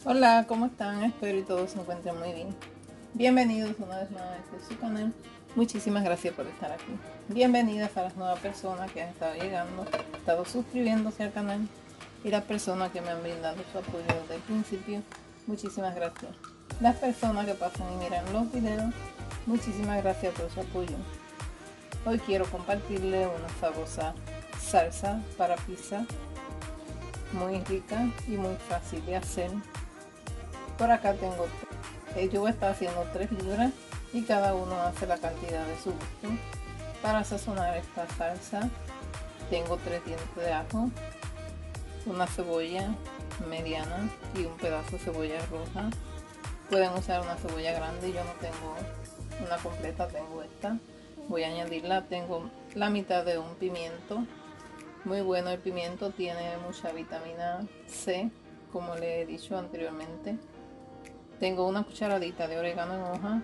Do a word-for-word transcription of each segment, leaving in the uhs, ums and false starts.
Hola, ¿cómo están? Espero que todos se encuentren muy bien. Bienvenidos una vez más a este su canal. Muchísimas gracias por estar aquí. Bienvenidas a las nuevas personas que han estado llegando, estado suscribiéndose al canal y las personas que me han brindado su apoyo desde el principio. Muchísimas gracias. Las personas que pasan y miran los videos, muchísimas gracias por su apoyo. Hoy quiero compartirles una sabrosa salsa para pizza, muy rica y muy fácil de hacer. Por acá tengo, eh, yo voy a estar haciendo tres libras y cada uno hace la cantidad de su gusto. Para sazonar esta salsa tengo tres dientes de ajo, una cebolla mediana y un pedazo de cebolla roja. Pueden usar una cebolla grande, yo no tengo una completa, tengo esta. Voy a añadirla, tengo la mitad de un pimiento. Muy bueno el pimiento, tiene mucha vitamina C, como le he dicho anteriormente. Tengo una cucharadita de orégano en hoja,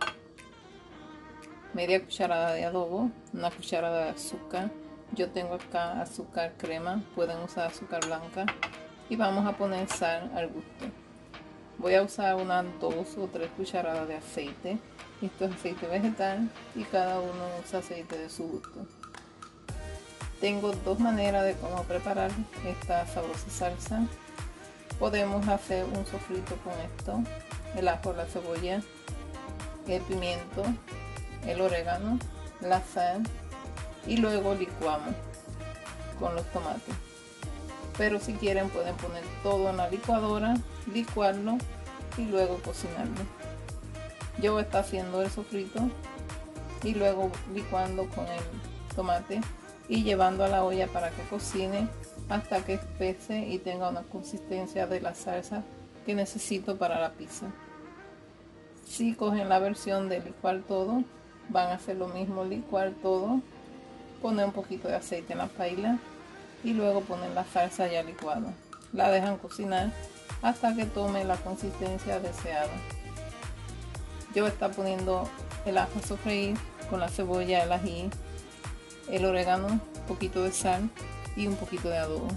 media cucharada de adobo, una cucharada de azúcar. Yo tengo acá azúcar crema, pueden usar azúcar blanca. Y vamos a poner sal al gusto. Voy a usar unas dos o tres cucharadas de aceite. Esto es aceite vegetal y cada uno usa aceite de su gusto. Tengo dos maneras de cómo preparar esta sabrosa salsa. Podemos hacer un sofrito con esto: el ajo, la cebolla, el pimiento, el orégano, la sal, y luego licuamos con los tomates. Pero si quieren pueden poner todo en la licuadora, licuarlo y luego cocinarlo. Yo voy a estar haciendo el sofrito y luego licuando con el tomate y llevando a la olla para que cocine hasta que espese y tenga una consistencia de la salsa que necesito para la pizza. Si cogen la versión de licuar todo, van a hacer lo mismo: licuar todo, poner un poquito de aceite en la paila y luego poner la salsa ya licuada. La dejan cocinar hasta que tome la consistencia deseada. Yo voy a estar poniendo el ajo a sofreír con la cebolla, el ají, el orégano, un poquito de sal y un poquito de adobo.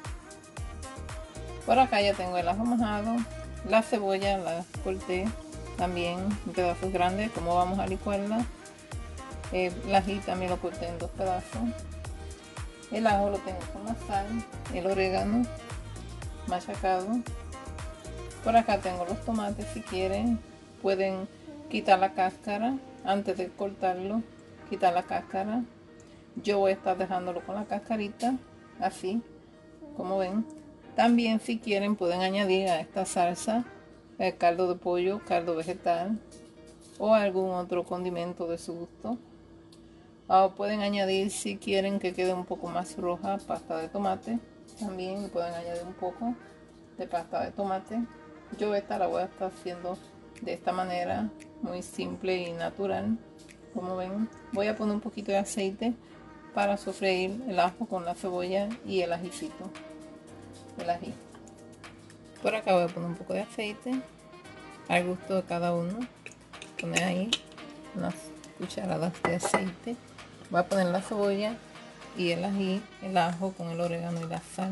Por acá ya tengo el ajo majado, la cebolla la corté también en pedazos grandes, como vamos a licuarla. Eh, el ají también lo corté en dos pedazos. El ajo lo tengo con la sal, el orégano machacado. Por acá tengo los tomates. Si quieren pueden quitar la cáscara antes de cortarlo, quitar la cáscara. Yo voy a estar dejándolo con la cascarita, así como ven. También si quieren pueden añadir a esta salsa el caldo de pollo, caldo vegetal o algún otro condimento de su gusto. O pueden añadir, si quieren que quede un poco más roja, pasta de tomate. También pueden añadir un poco de pasta de tomate. Yo esta la voy a estar haciendo de esta manera, muy simple y natural. Como ven, voy a poner un poquito de aceite para sofreír el ajo con la cebolla y el ajicito, el ají. Por acá voy a poner un poco de aceite al gusto de cada uno. Poner ahí unas cucharadas de aceite. Voy a poner la cebolla y el ají, el ajo con el orégano y la sal.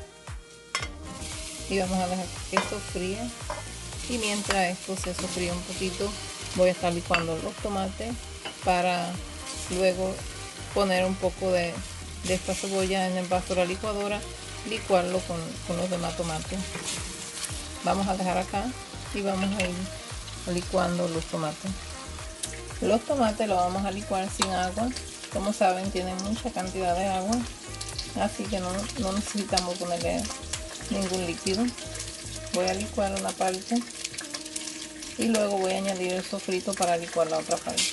Y vamos a dejar que esto fríe. Y mientras esto se sofríe un poquito, voy a estar licuando los tomates para luego poner un poco de, de esta cebolla en el vaso de la licuadora, licuarlo con, con los demás tomates. Vamos a dejar acá y vamos a ir licuando los tomates. Los tomates los vamos a licuar sin agua. Como saben, tienen mucha cantidad de agua, así que no, no necesitamos ponerle ningún líquido. Voy a licuar una parte y luego voy a añadir el sofrito para licuar la otra parte.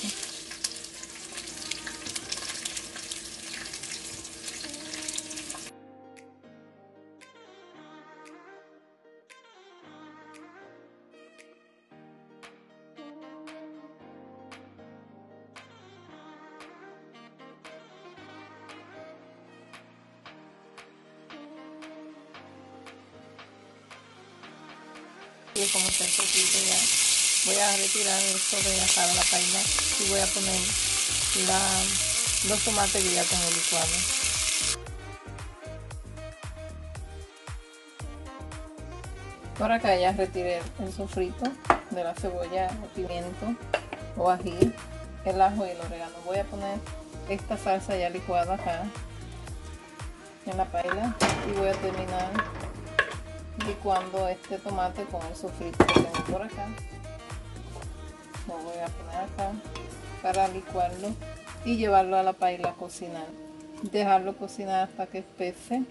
Y como está el sofrito ya, voy a retirar esto de acá de la paila y voy a poner la, los tomates que ya tengo licuados. Por acá ya retiré el sofrito de la cebolla, el pimiento o ají, el ajo y el orégano. Voy a poner esta salsa ya licuada acá en la paila y voy a terminar licuando este tomate con el sofrito que tengo por acá. Lo voy a poner acá para licuarlo y llevarlo a la paila a cocinar. Dejarlo cocinar hasta que espese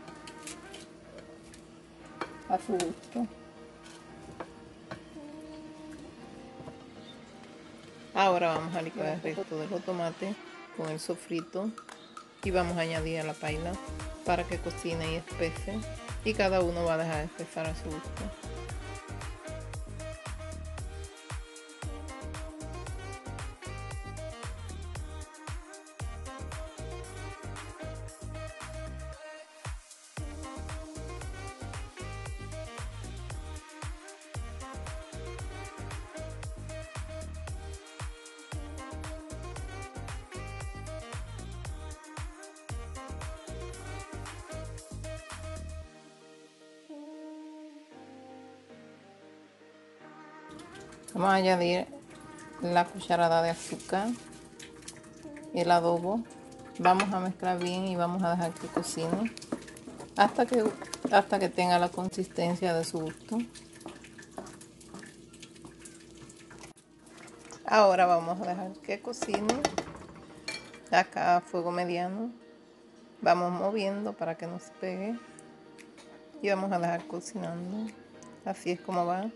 a su gusto. Ahora vamos a licuar el resto de los tomates con el sofrito y vamos a añadir a la paila para que cocine y espese, y cada uno va a dejar espesar a su gusto. Vamos a añadir la cucharada de azúcar, el adobo, vamos a mezclar bien y vamos a dejar que cocine hasta que, hasta que tenga la consistencia de su gusto. Ahora vamos a dejar que cocine acá a fuego mediano, vamos moviendo para que no se pegue y vamos a dejar cocinando. Así es como va.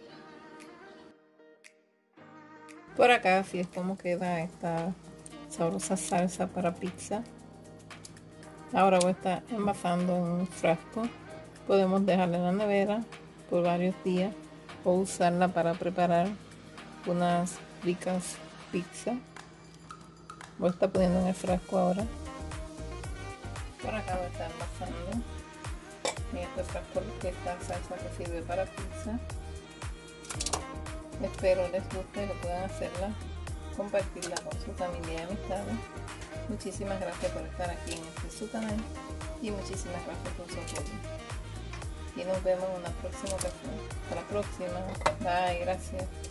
Por acá así es como queda esta sabrosa salsa para pizza. Ahora voy a estar envasando en un frasco. Podemos dejarla en la nevera por varios días o usarla para preparar unas ricas pizzas. Voy a estar poniendo en el frasco ahora. Por acá voy a estar envasando en este frasco esta salsa que sirve para pizza. Espero les guste, que puedan hacerla, compartirla con su familia y amistades. Muchísimas gracias por estar aquí en este su canal y muchísimas gracias por su apoyo. Y nos vemos en una próxima ocasión. Hasta la próxima. Bye, gracias.